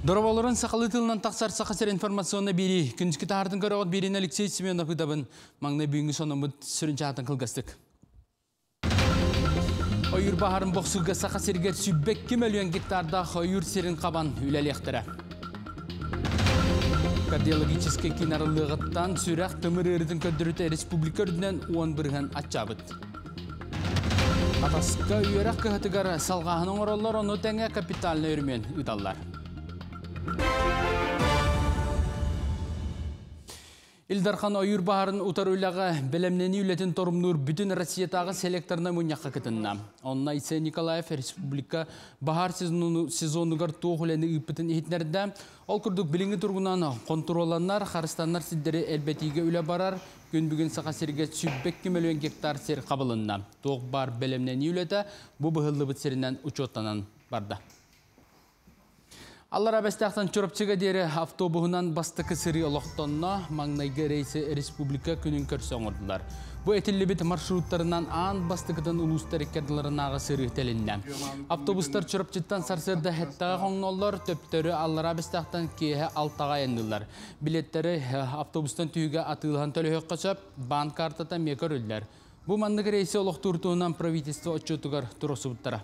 Дорабаларын сақалы тылынан тақсар сақасыр информационна бері. Күнізкі тағардың көріғыт берін Алексей Семенов ұдабын маңны бүйінгі сонымыд сүрінші атын қылғастық. Ойыр бағарын боқсылға сақасыргер сүббекке мөлуен гектарда ойыр серін қабан үләлектірі. Кардиологический кинарылығыттан сүрәқ тымыр өрдің көддіріті республика үрдінен 11-ген атчабыд. Атасқа үйерақ кығытығар салғағының оралар оны тәңе капиталны өрмен ұдалар. Илдархан ойыр бағарын ұтар ойлаға білімнені үлетін торымнур бүтін Россиятағы селекторына мұнияққа кітінна. Онна Исай Николаев республика бағар сезонығар тоғылені үпітін ехетнерді ол күрдік біліңі тұрғынан контроланар, қарыстанар сіздері әлбетіге үлі барар, күн бүгін сақасерге сүббекке мөлуен гектар сер қабылынна. Тоқ бар білімнені үлеті бұл бұғылы бұтсерінен ұчоттанан барды. Аллара бәстіқтан чөріпчіге дері автобуғынан басты кісірі олықтонна маңнайғы рейсі республика күнін көрсі оңырдылар. Бұл әтілі біт маршруттарынан аң басты кітін ұлыстар екерділерінаға сыры тәлінді. Автобустар чөріпчіттан сарсырды әттіға қоңнолар төптері аллара бәстіқтан кейі алтаға енділер. Билеттері автобустан түйіге атылған төлі қачап, бан картата мекер өлдер. Бұл маңнайғы рейсі олықтыртуынан правительство отчетығар тұрысы бұттара.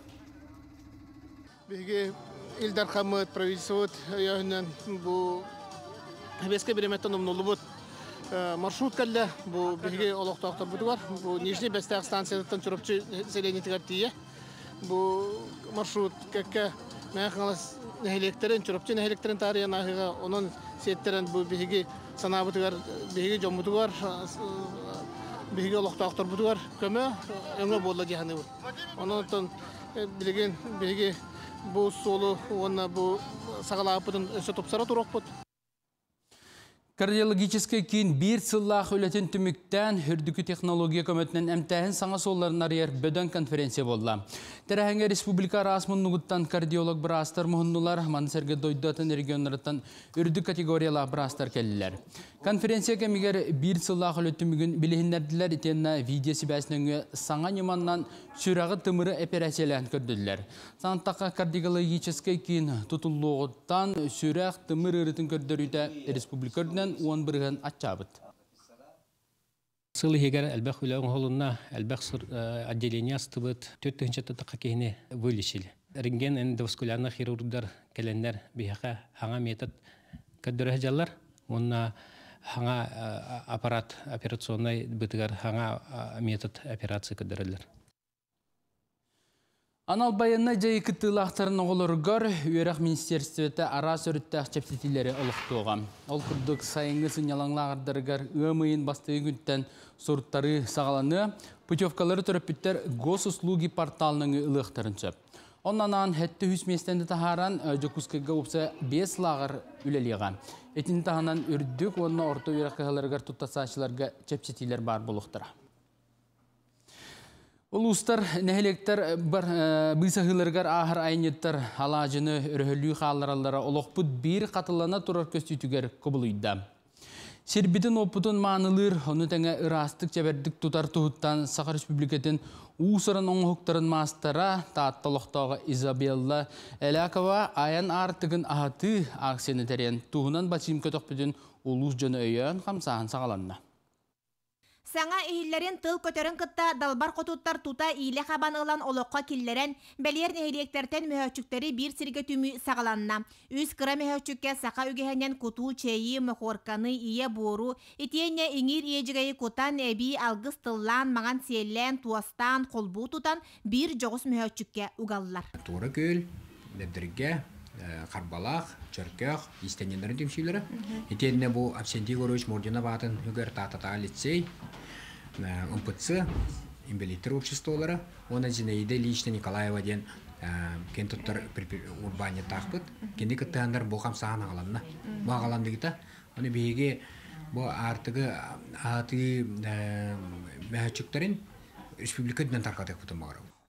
Илдар Хамыт правительствот яһынан бу беске биреметтен умнулу бут маршрут калла бу биге олоктоктор бутугар бу Нижний Бестак станциядан чурупчу селенитигар тие бу маршрут какка махалас нехелектерин чурупчу нехелектерин тарыяна онун сеттерен бу биге санабутугар биге жомутугар биге олоктоктор бутугар көмө өңө болла жаханы онун билген биге bu solu ona bu sağlaapıdın ösötopsara turokput. Kardiyologический кин bir сыллах өлетін түміктен үрдікі технология көмөтінен әмтәхін саңа солларын арияр бөден конференция болла. Тәрәхіңе республика расмын нұғыттан кардиолог бірастар мұхыннулар, Мансерге дойдатын регионларыттан үрді категориялар бірастар келілер. Конференция кәмігер bir сыллах өлетін мүгін білігіндерділер етенна видеосы бәсініңі саңа неманнан сүрағы тымыры операцияларын көрділер. Саңаттаққа кардиологический кин тұтылуғыттан сүрақ тымыр ұрытын көрдіріді республика 11-ген атчабыт. Сылы хегер әлбәқ үләң холынна әлбәқ отделение астыбыт 4-тіғіншатты таққа кейіне вылешілі. Рентген эндоваскулярны хирургдар кәлендер бейхақа хаңа метод көддірі жалар. Онна хаңа аппарат операционный бітігер хаңа метод операция көддірілер. Анал байынна жайы кыттылақтарын оғылырғар үйерақ министерстветі арас өріттәқ чәпсетілері олықтуға. Ол күрдік сайыңғы сынялаңлағырдарығар өмейін басты үгінттен сұрттары сағаланы, путевкалары түріпіттер госуслуги порталының ұлықтарын сөп. Оннан әтті хүсместенді тахаран жокускайға ұпса 5 лағыр үлелеған. Әтін таханан үрдік, онына орта үйерақ қағыларығар тұттасашыларға чәпсетілер бар болуқтыра. Улустар нәхелектер бір бүйсағылырғар ағыр айнеттер алажыны өрхөлі қаларалары олықпыт бір қатылана тұрар көстүйтігер көбілуйда. Сербетін опытын маңылыр, оны тәңі ұрастық жәбердік тұтар тұғыттан Сақар Республикатын ұсырын оңғықтарын мастара татталықтағы Изабелла Әләкова аян артығын ағаты ақсені тәрен тұғынан бачим көтіқпетін ұлыс жөні өйен қамсағын сағаланна. Саңа ehillerin tıl kötörün kıtta dalbar kotuttar tuta ile xaban ılan oloqqa killeren belyer nehiliyekterten mühöçükleri bir sirge tümü sağalanna. Üz kıra mühöçükke saqa ügehenen kutu, çeyi, mühorkanı, iye boru, itiyenye ingir iyecigeyi kutan ebi algız tıllan, mağan siyellen, tuastan, kolbu tutan bir joğus mühöçükke ugallar. Tuğra köl, nebdirge, Karbalaq, Çörkök, istenenlerin tümsüleri. Itiyenine bu absenti görüş mordina batın hüger tatata litsey, ымпытсы, имбелитер обществолары. Оны Зинаида Ильична Николаева ден кентуттар урбания тақпыт. Кенде кыттыгандар бұл қамсаған ағаламна. Бұл ағаламды кіта. Оны бейге бұл артығы аты мәхәтчүктерін республика дүнен тарқатық бұтын бағырау.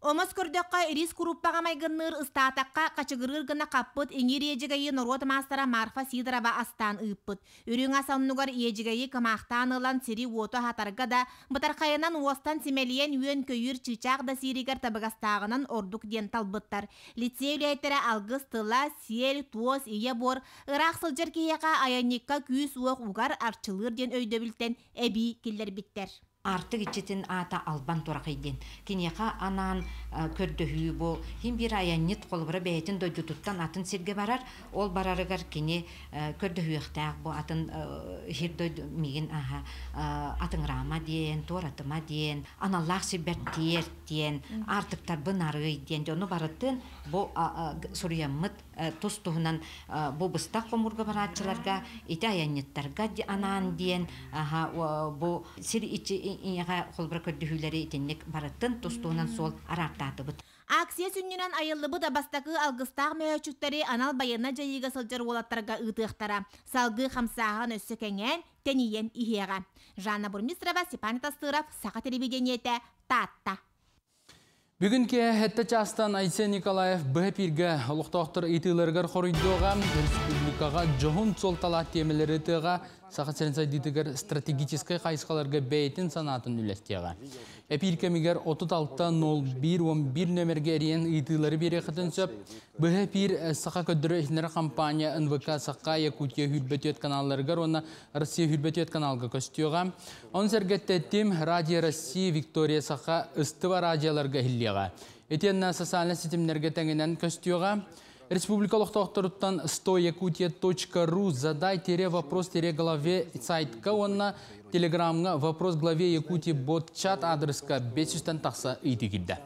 Омос көрдөкка рис группага майгынныр ыстаатакка качыгырыр гына каппыт эңир ежигайы Норот мастера Марфа Сидорова астан ыппыт. Үрүң асаннугар ежигайы кымактан ылан сири уото хатарга да бытаркайынан уостан симелиен үйөн көйүр чычак да сиригер табыгастаагынан ордук ден талбыттар. Лицей үлейттері алгыс тыла, сел, туос, ие бор, ырак сылжыр кияка аянникка күйіс уок угар арчылыр ден өйдөбілтен эби киллер биттер. Артык ичетін ата албан турақайден. Кенеқа анан көрдөхүй бұл. Хим бір аяннет қолбыра бәйтін дойдутуттан атын серге барар. Ол барарыгар кене көрдөхүй ықтақ бұл атын хирдой меген атын рама ден, торатыма ден, аналлақ себерттер ден, артыктар бынары ден. Оны барытын бұл сұрияммыт тус туһунан бу быстак комурга барачыларга ити аяннеттарга анан ден бу сир ичи иңага холбра көрдүһүлери итинник бараттын тус туһунан сол арартатыбыт. Акция сүннүнөн айыллыбы да бастакы алгыстаак мөһөчүктери анал байына жайыга сылжыр олаттарга ытыктара. Салгы хамсахан өссө кеңен тениен ихега. Жанна Бурмистрова, Степан Тастыров, Саха телевидениете, Татта. Бүгінке әтті частан Айсен Николаев бұхапирге ұлықтақтыр итыларғар қорыйдуға республикаға жоғын сол талат темелері тұға сақат сәрінсайдетігер стратегическай қайысқаларға бәйтін санатын үлестеға. Әпиркемігер 36-01-11 нөмерге әрен итылары бере қытын сөп, бұхапир сақа көдірі ішінері компания НВК саққа Якутия хүрбетет каналларғар, оны Россия хүрбетет каналға көстеуға. Он сәргеттеттім Радио Россия Виктория саққа ыстыва радиоларға хиллеға. Етенна социальный сетімдерге тәңінен көстеуға. Республикалық тоқтырыттан 100yakutia.ru задай-вопрос-главе сайтқа, онна телеграмға вопрос главе Якутия бот-чат адресқа 500-тен тақса үйті келді.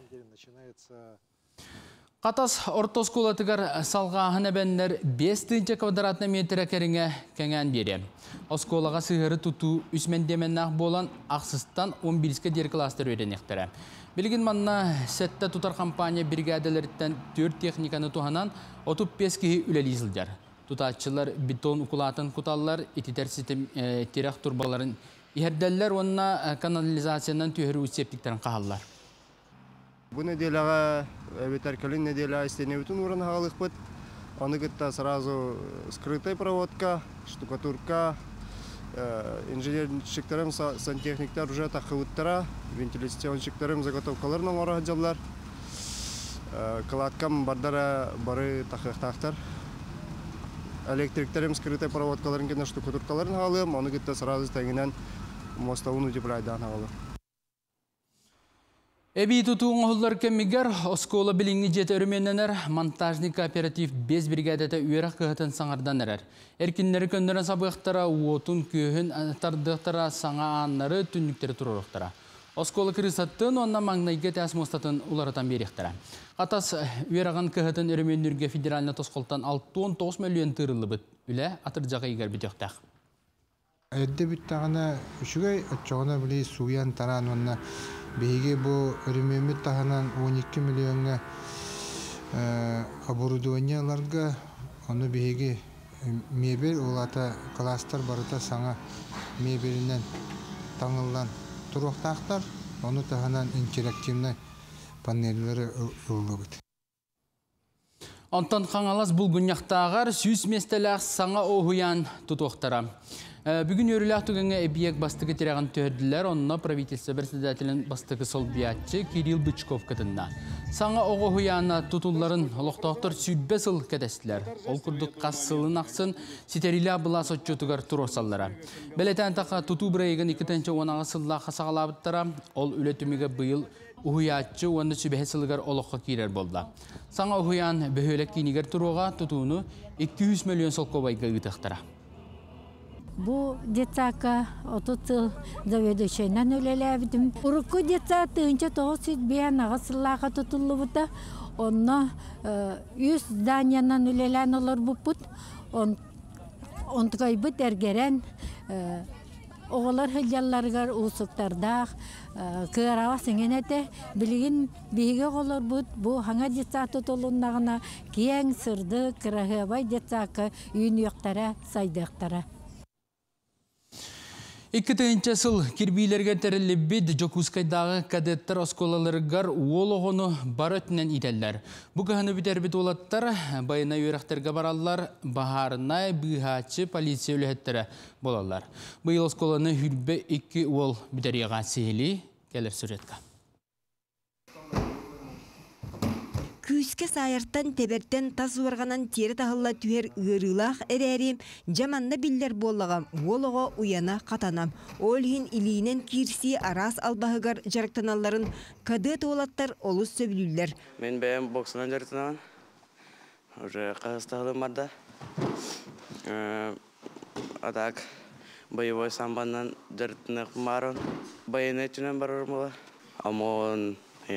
Қатас ортосколатығар салғағын әбәнлер 5 квадратны метр кәріңе кәңән бере. Осколаға сығыры тұту үсмендеменнақ болан ақсыстан 11-ке дер кластер өйренектірі. Білген манна сәтті тұтар компания бригадаларыттан 4 техниканы туғанан 35 кеге үлелейзілдер. Тұтатшылар бетон ұқылатын құталылар, ететер сетім терек турбаларын ердәлілер онына канализациядан түйірі өтсептіктерін қағалылар. Бұл неделяға ветеркалин неделя істенеуітін ұрын ғалық бұд. Оны күтті сразу скрытай проводка, штукатурка, инженершіктерім, сантехниктер уже тақывыттыра, вентиляционшіктерім заготовкаларының ора жалар. Каладкам бардара бары тақықтақтар. Электриктерім скрытай проводкаларын кені штукатуркаларын ғалым, оны күтті сразу тәңінен мостауын үтіпірайдан ғалым. Эби тутуң оғылар кәмігер, оскола біліңі жеті өрменненер, монтажный кооператив 5 бригадеті үйерақ кығытын саңардан әрер. Әркінлері көндірін сабықтара, уотын күйін тардықтара, саңа аннары түнніктері тұрырықтара. Оскола кірісаттын, онна маңнайге тәсмостатын ұларатан беректара. Қатас үйераған кығытын өрменнерге федеральны тосқолтан 6-9 миллион тұрылы бұд. Үлі атыр жаға егер бітіқтақ. Әдді біттағына үшігай өтчоғына білей суян таран онна бейге бұл өрімемет тағынан 12 миллионға оборудованияларға оны бейге мебель олата кластар барыта саңа мебелінен таңылдан тұруқтақтар, оны тағынан интерактивный панелері ұлы бұд. Онтан қаңалас бұл күнняқтағар сүйіс местеләқ саңа оғуян тұтуқтара. Бүгін өріләқ түгінгі әбиек бастығы тереген түрділер, онына правительство председателін бастығы сол биятчы Кирилл Бычков кітінна. Саңа оғуяна тұтуларын олықтақтыр сүйбе сыл кәдестілер. Ол күрдік қассылын ақсын сетерілі бұла сотчутығар тұр осаллара. Бәлетен тақа тұту бірайығын 2-10 сылла қасағалабыттара, ол үлетімігі бұйыл уһуяччы уанды сүбәһесылгар олоққа кирер болды. Саңа уһуян бөһөлек кинигер туруга тутууну 200 миллион солкобайга ытыктара. Бу детсака отут заведующийнан өлеләбидим. Урукку детса тыынча тоғыз биян ағасыллаға тутуллубута. Онна 100 зданиянан өлелән олар буппут. Онтгайбыт әргерен оғылар хылялларғар ұсықтардақ, кыарава сеңенеті білген бейге олар бұд, бұл хаңа детса тұтылынағына кең сырды кырағыбай детсақы үйін үйіқтара, сайдықтара. Иккетенче сыл кирбилерге терелеббит Жокускайдағы кадеттер осколаларыгар уол оғыны бар өтінен иделлер. Бұғаны бітербит олаттар байына үйректерге баралар, бағарына бұғачы полиция өліхеттері болалар. Бұйыл осколаны хүрбе 2 уол бітереға сейлі келер сүретка. Күске сайырттан теберттен тас уарганан тері тағылла түйер ғырылақ әрәрем жаманна биллер боллағам, олығы уяна қатанам. Олхин илейінен кирси арас албағығар жарықтаналарын кадет олаттар олыс сөбілілер. Мен бәйім боксынан жарықтанамын. Уже қағыстағылым барда. Адак боевой самбаннан жарықтанақ марын. Байыны түнен барырым ола. Амон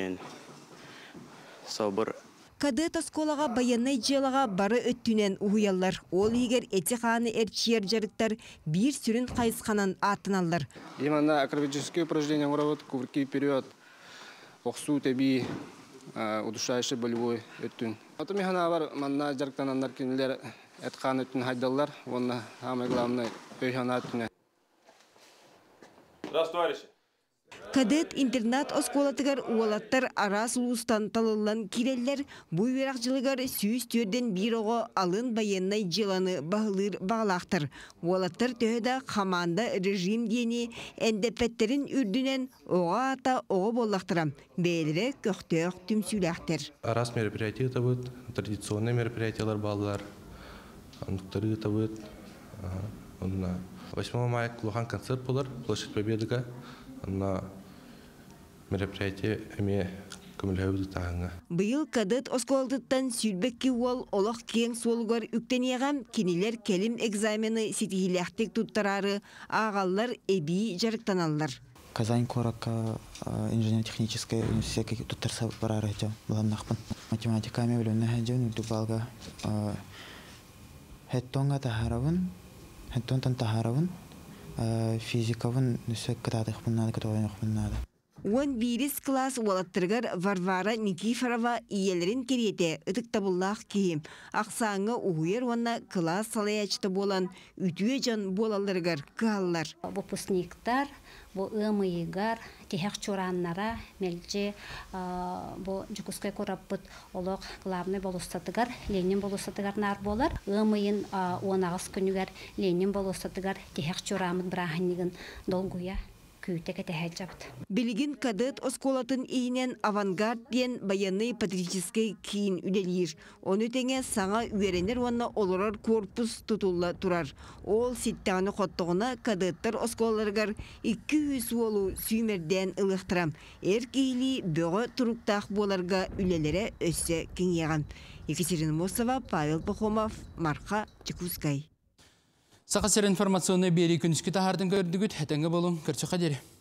собыр. Кадет осколаға баянай желаға бары өттінен уғыялар. Ол егер әті қаны әрчер жарықтар бір сүрін қайысқанан атыналар. Именно акробатическое упражнение уравот, кувырки вперед, оқсу тәби, удушающий болевой өттін. Аты механа бар, манна жарықтанандар кенелер әт қаны өттін хайдалар, онна самое главное өйхана өттіне. Здравствуй, товарищи. Кадет интернат осколатыгар уолаттар арас улустан талылан киреллер буйверақ жылыгар сүйіз түрден бір оғы алын баяннай жыланы бағылыр бағылақтыр. Уолаттар төхеді қаманда режим дені әндепеттерін үрдінен оға ата оғы боллақтырам. Бәлірі көқтеуқ түмсүләқтір. Арас мероприятия табыт, традиционный мероприятиялар балылар, андықтары табыт. 8 мая Лухан концерт болар, площадь Победыға. На мероприятие эме көмілхәуді тағыңа. Бұйыл кадет осколдыттан сүрбекке уол олық кең солғар үктенеғам кенелер келім экзамені сетихиләқтік тұттарары ағалар әбей жарықтаналар. Казань Коракка инженер-техническая университетке туттарса барары жау бұламнақпын. Математикаме өлімні әжеуін үрді балға хәттонға тахаравын, физикавын нүсек кытадық бұннады, кытойнық бұннады. 11 класс уалаттыргар Варвара Никифорова иелерин керете ытыктабыллах кейім. Ақсаңы уғыр онна класс салаячты болан үтуе жан болалыргар каллар. Выпускниктар, бу ымыйгар, техек чураннара, мелже бу Жокускай кораппыт олық главный болустатыгар, Ленин болустатыгар нар болар. Ымыйын 19 күнігар Ленин болустатыгар техек чурамыд браханигын долгуя. Билигин кадет осколатын иінен авангард ден баянный патриотический кейін үделер. Оны теңе саңа үйеренер онна олырар корпус тұтулла тұрар. Ол сеттіғаны қоттығына кадеттар осколарығар 200 олу сүймерден ылықтырам. Кейлі бөғі тұруқтақ боларға үлелері өсі кеңеған. Екатерина Мосова, Павел Пахомов, Марқа Жокускай. Сақасыр информационный бері күніскі тағардың көрдігіт, әтіңгі болың, көрсі қадері.